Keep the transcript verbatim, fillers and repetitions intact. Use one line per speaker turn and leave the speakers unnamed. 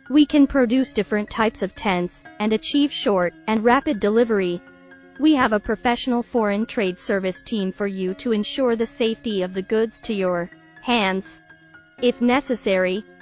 We can produce different types of tents and achieve short and rapid delivery. We have a professional foreign trade service team for you to ensure the safety of the goods to your hands. If necessary,